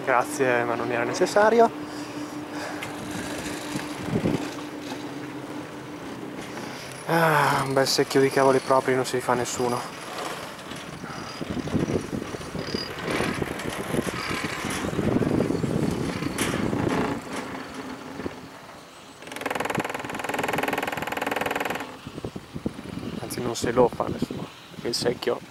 Grazie, ma non era necessario. Un bel secchio di cavoli propri non si rifà nessuno. Anzi, non se lo fa nessuno, perché il secchio...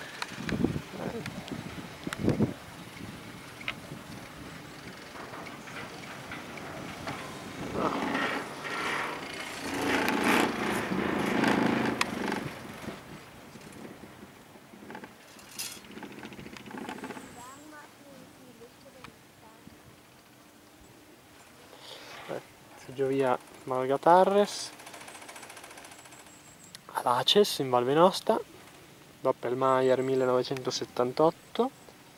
Seggiovia Malgatarres ad Aces in Val Venosta, Doppelmayr 1978.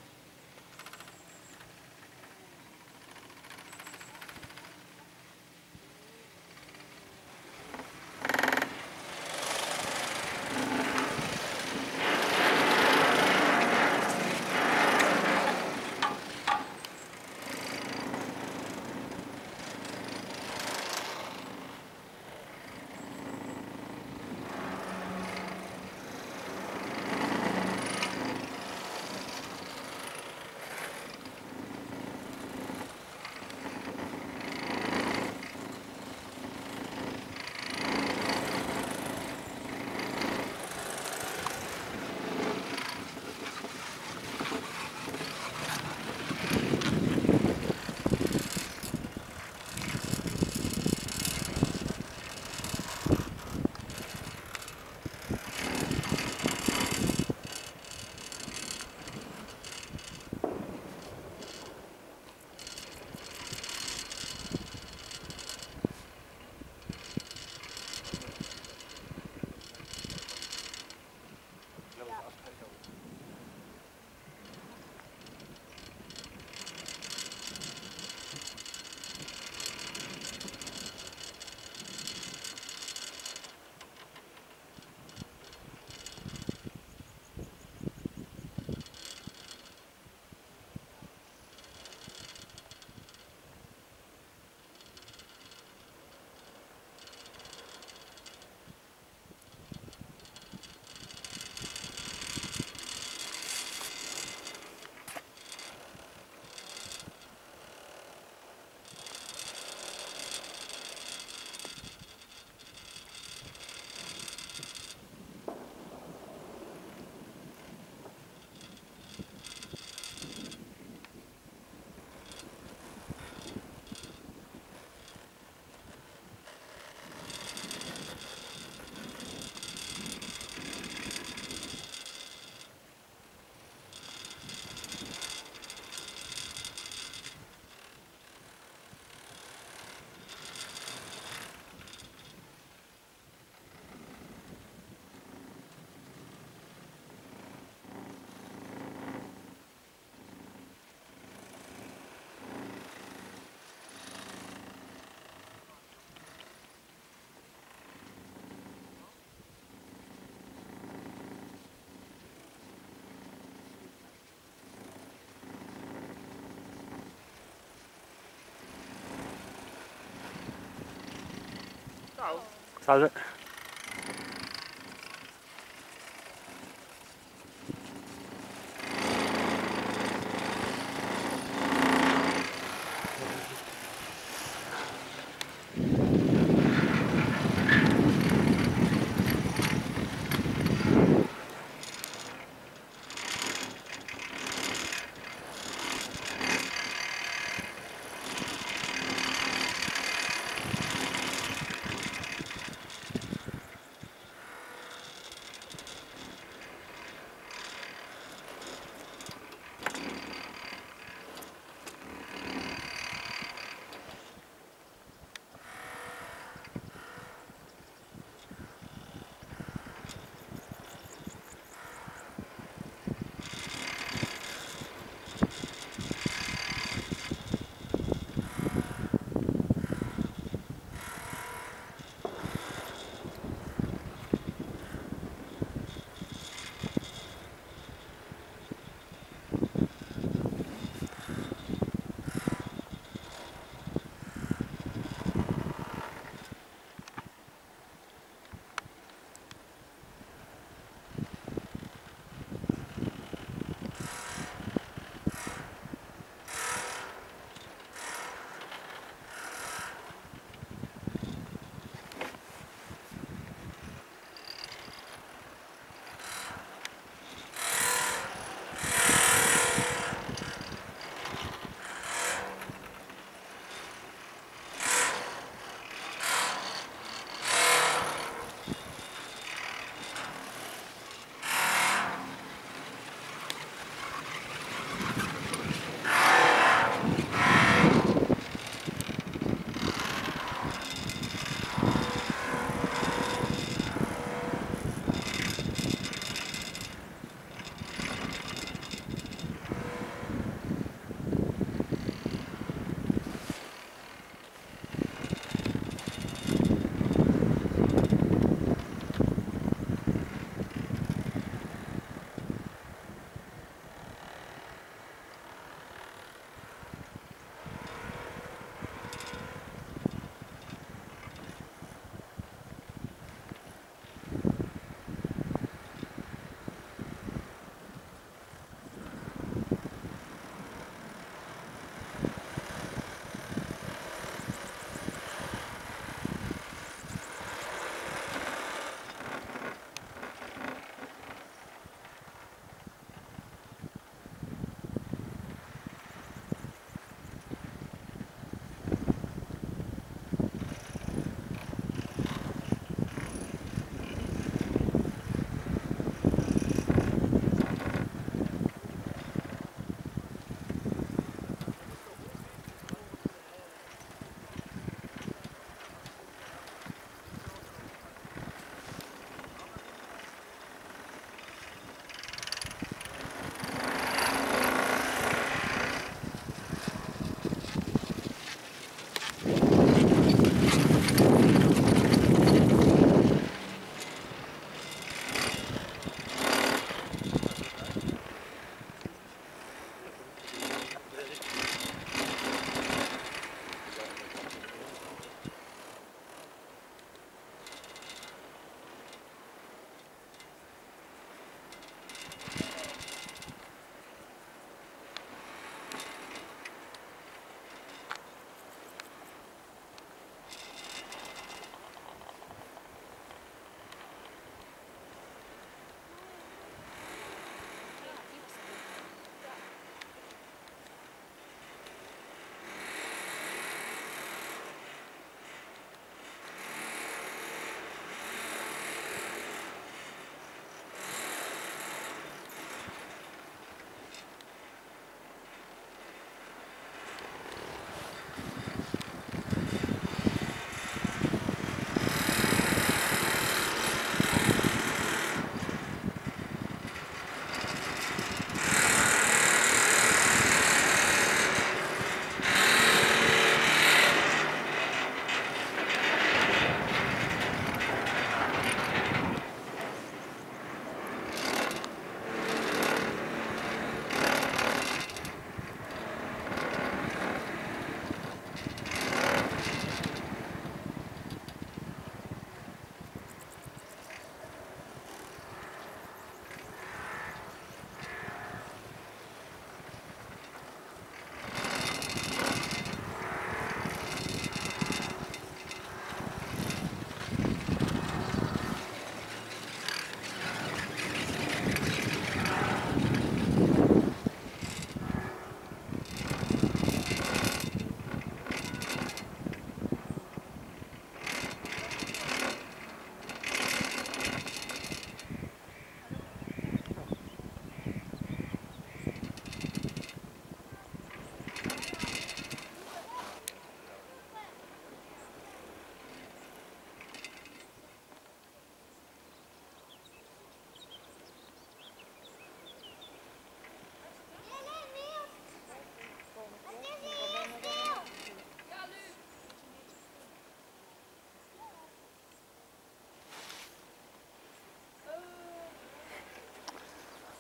Ciao. Salve.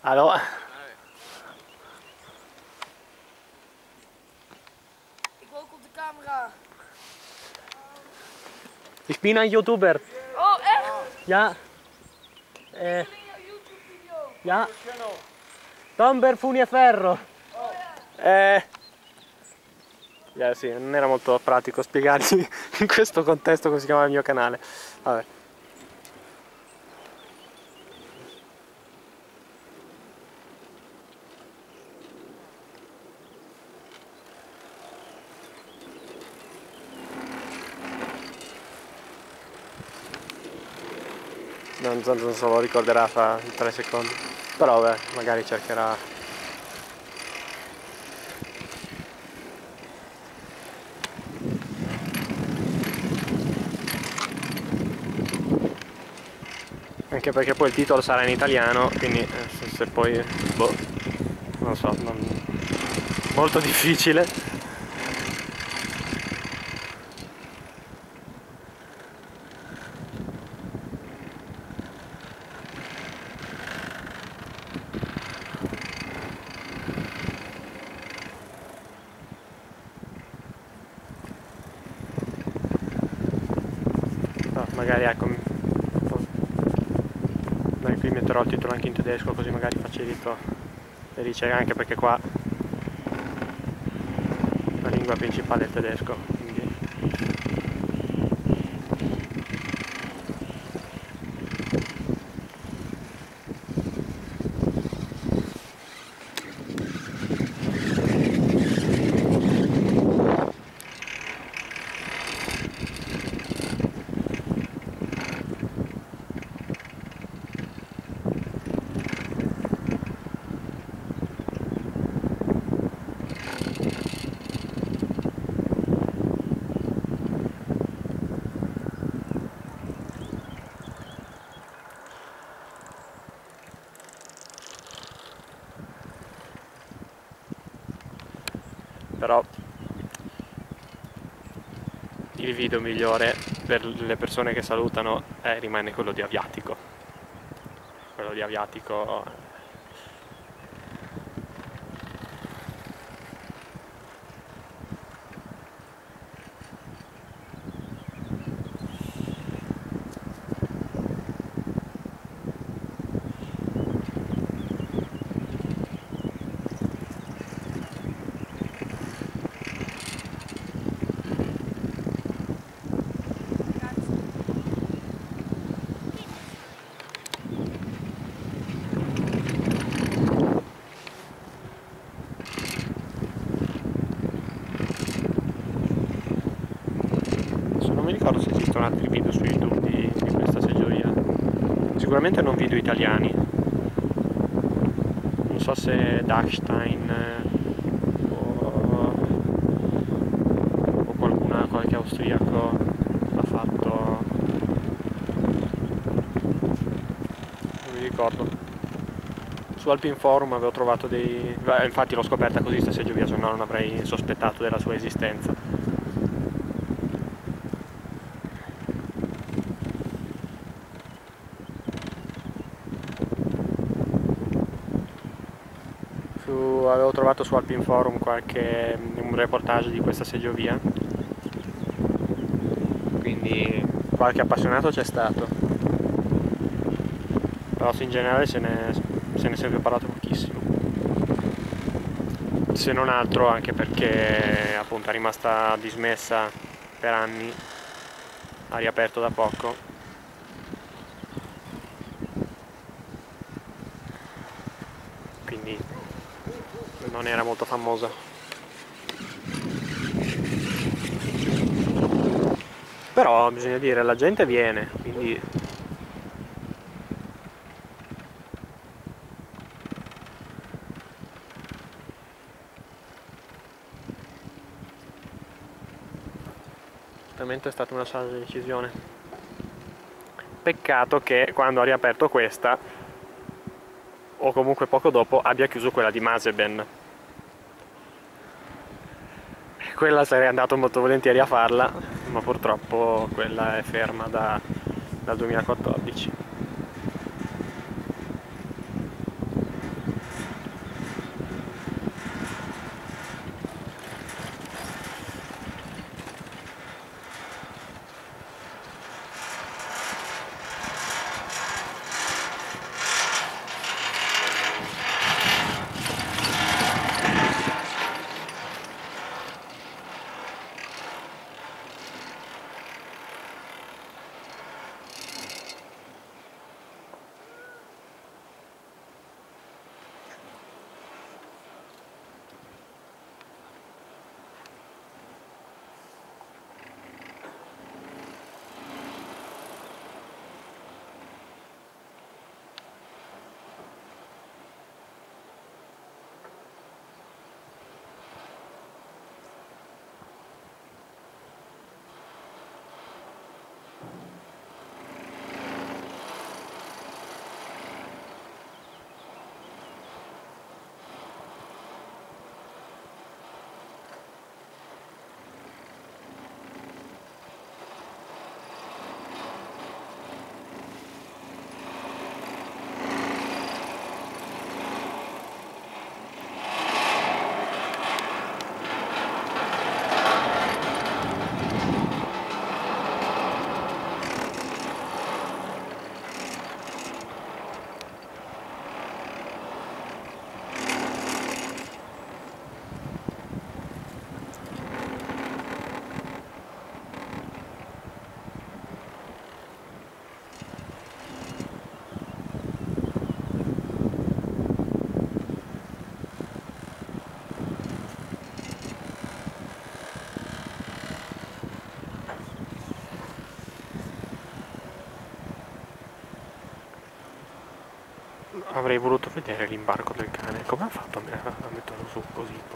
Hallo. Ik wil ook op de camera. Ik ben een YouTuber. Oh, echt? Ja. Ik wil in jouw YouTube-video. Ja. Tomber Funiaferro. Yeah, sì, non era molto pratico spiegargli in questo contesto come si chiama il mio canale. Vabbè. Non se lo ricorderà fra 3 secondi. Però beh, magari cercherà. Anche perché poi il titolo sarà in italiano, quindi se poi. Boh. Non so, molto difficile. No, magari ecco. Dai, qui metterò il titolo anche in tedesco così magari facilito le ricerche, anche perché qua la lingua principale è il tedesco, quindi. Però il video migliore per le persone che salutano rimane quello di Aviatico. Quello di Aviatico. Non mi ricordo se esistono altri video su YouTube di questa seggiovia. Sicuramente non video italiani. Non so se Dachstein o qualche austriaco l'ha fatto. Non mi ricordo. Su Alpine Forum avevo trovato dei. Infatti l'ho scoperta così sta seggiovia, se no non avrei sospettato della sua esistenza. Avevo trovato su Alpine Forum un reportage di questa seggiovia, quindi qualche appassionato c'è stato, però in generale se ne è sempre parlato pochissimo, se non altro anche perché appunto è rimasta dismessa per anni, ha riaperto da poco. Quindi non era molto famosa. Però bisogna dire, la gente viene, quindi veramente è stata una saggia decisione. Peccato che quando ha riaperto questa, o comunque poco dopo, abbia chiuso quella di Maseben. Quella sarei andato molto volentieri a farla, ma purtroppo quella è ferma dal 2014. Avrei voluto vedere l'imbarco del cane. Come ha fatto a metterlo su così poi?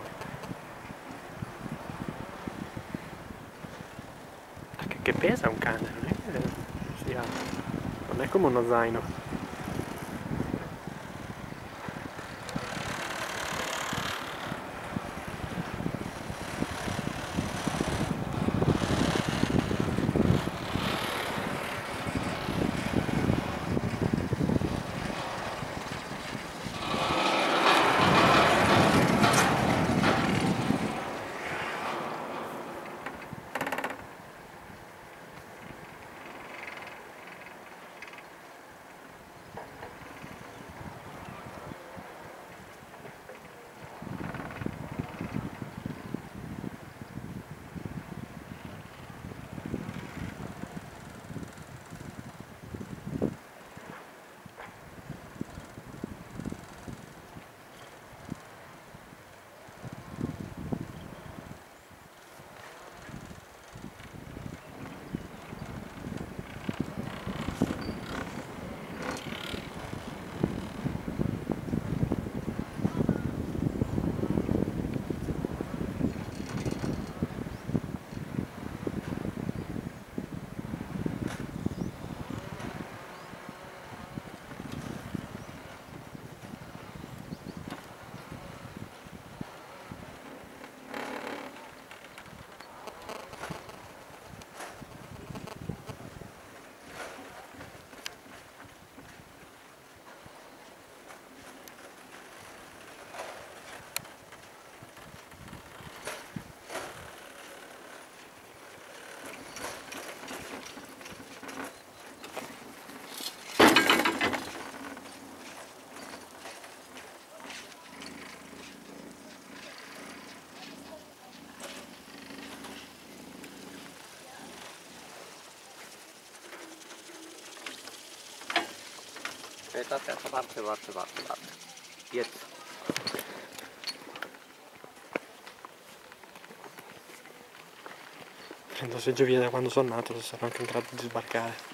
Che pesa un cane, non è che sia... non è come uno zaino. Aspetta, parte. Dietro. Prendo seggio via da quando sono nato, sarò anche in grado di sbarcare.